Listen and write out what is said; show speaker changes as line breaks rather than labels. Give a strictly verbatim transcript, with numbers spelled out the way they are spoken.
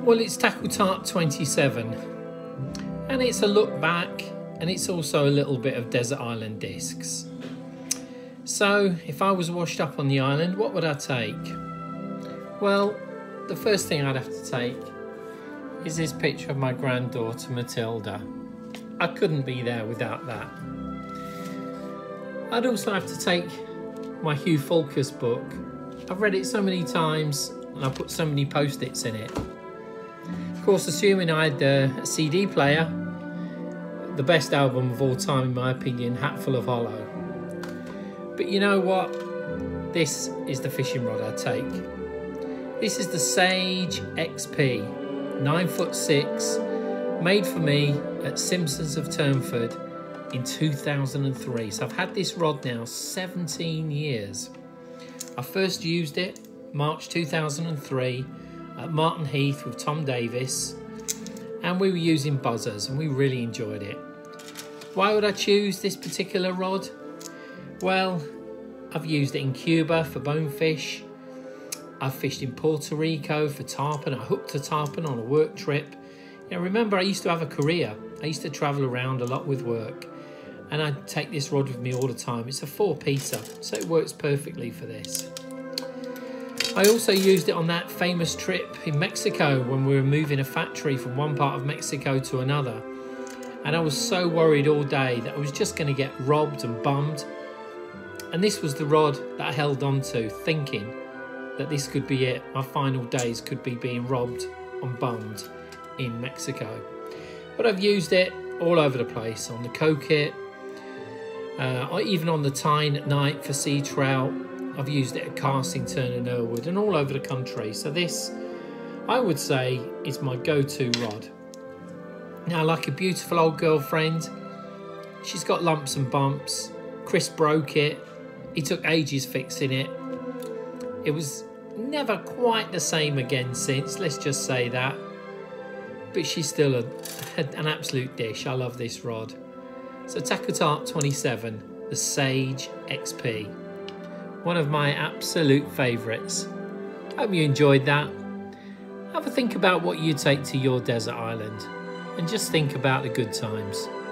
Well, it's Tackle Tart twenty-seven, and it's a look back, and it's also a little bit of Desert Island Discs. So, if I was washed up on the island, what would I take? Well, the first thing I'd have to take is this picture of my granddaughter Matilda. I couldn't be there without that. I'd also have to take my Hugh Fulkus book. I've read it so many times and I put so many post-its in it. Of course, assuming I had a C D player, the best album of all time in my opinion, Hatful of Hollow. But you know what? This is the fishing rod I take. This is the Sage X P, nine foot six, made for me at Simpsons of Turnford in two thousand three. So I've had this rod now seventeen years. I first used it March two thousand three at Martin Heath with Tom Davis, and we were using buzzers and we really enjoyed it. Why would I choose this particular rod? Well, I've used it in Cuba for bonefish. I've fished in Puerto Rico for tarpon. I hooked a tarpon on a work trip. You know, remember, I used to have a career. I used to travel around a lot with work, and I'd take this rod with me all the time. It's a four-piecer, so it works perfectly for this. I also used it on that famous trip in Mexico when we were moving a factory from one part of Mexico to another. And I was so worried all day that I was just going to get robbed and bummed. And this was the rod that I held on to, thinking that this could be it. My final days could be being robbed and bummed in Mexico. But I've used it all over the place, on the Kokit, uh, or even on the Tyne at night for sea trout. I've used it at Carsington and Irwood and all over the country. So this, I would say, is my go-to rod. Now, like a beautiful old girlfriend, she's got lumps and bumps. Chris broke it. He took ages fixing it. It was never quite the same again since, let's just say that. But she's still a, an absolute dish. I love this rod. So Tackle Tart twenty-seven, the Sage X P. One of my absolute favourites. Hope you enjoyed that. Have a think about what you take to your desert island, and just think about the good times.